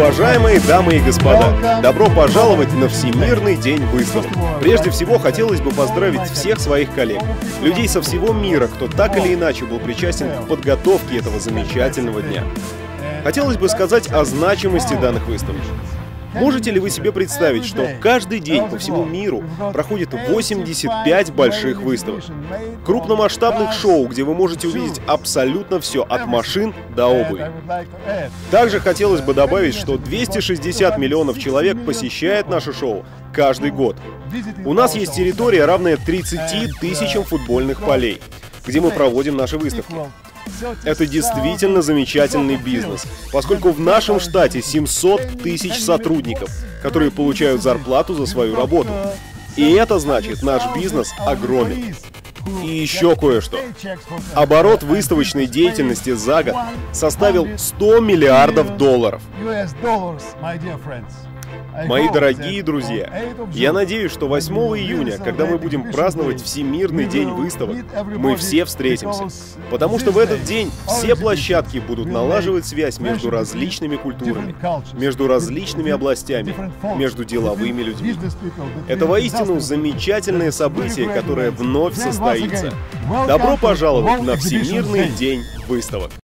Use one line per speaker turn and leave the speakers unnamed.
Уважаемые дамы и господа, добро пожаловать на Всемирный день выставок. Прежде всего, хотелось бы поздравить всех своих коллег, людей со всего мира, кто так или иначе был причастен к подготовке этого замечательного дня. Хотелось бы сказать о значимости данных выставок. Можете ли вы себе представить, что каждый день по всему миру проходит 85 больших выставок? Крупномасштабных шоу, где вы можете увидеть абсолютно все, от машин до обуви. Также хотелось бы добавить, что 260 миллионов человек посещает наше шоу каждый год. У нас есть территория, равная 30 тысячам футбольных полей, где мы проводим наши выставки. Это действительно замечательный бизнес, поскольку в нашем штате 700 тысяч сотрудников, которые получают зарплату за свою работу. И это значит, наш бизнес огромен. И еще кое-что. Оборот выставочной деятельности за год составил 100 миллиардов долларов. Мои дорогие друзья, я надеюсь, что 8 июня, когда мы будем праздновать Всемирный день выставок, мы все встретимся. Потому что в этот день все площадки будут налаживать связь между различными культурами, между различными областями, между деловыми людьми. Это воистину замечательное событие, которое вновь состоится. Добро пожаловать на Всемирный день выставок!